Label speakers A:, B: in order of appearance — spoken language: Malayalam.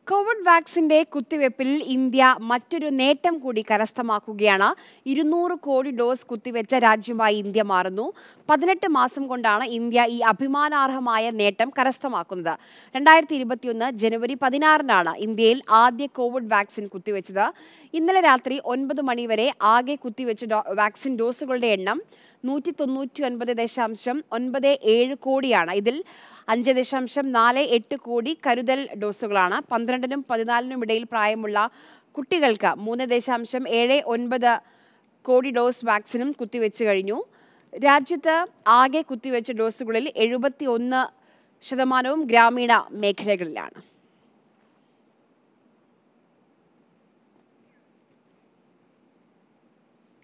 A: കോവിഡ് വാക്സിന്റെ കുത്തിവെപ്പിൽ ഇന്ത്യ മറ്റൊരു നേട്ടം കൂടി കരസ്ഥമാക്കുകയാണ്. 200 കോടി ഡോസ് കുത്തിവെച്ച രാജ്യമായി ഇന്ത്യ മാറുന്നു. 18 മാസം കൊണ്ടാണ് ഇന്ത്യ ഈ അഭിമാനാർഹമായ നേട്ടം കരസ്ഥമാക്കുന്നത്. 2021 ജനുവരി 16-നാണ് ഇന്ത്യയിൽ ആദ്യ കോവിഡ് വാക്സിൻ കുത്തിവെച്ചത്. ഇന്നലെ രാത്രി 9 മണി വരെ ആകെ കുത്തിവെച്ച വാക്സിൻ ഡോസുകളുടെ എണ്ണം 199.97 കോടിയാണ്. ഇതിൽ 5.48 കോടി കരുതൽ ഡോസുകളാണ്. 12-നും 14-നും ഇടയിൽ പ്രായമുള്ള കുട്ടികൾക്ക് 3.79 കോടി ഡോസ് വാക്സിനും കുത്തിവെച്ച് കഴിഞ്ഞു. രാജ്യത്ത് ആകെ കുത്തിവെച്ച ഡോസുകളിൽ 71% ഗ്രാമീണ മേഖലകളിലാണ്.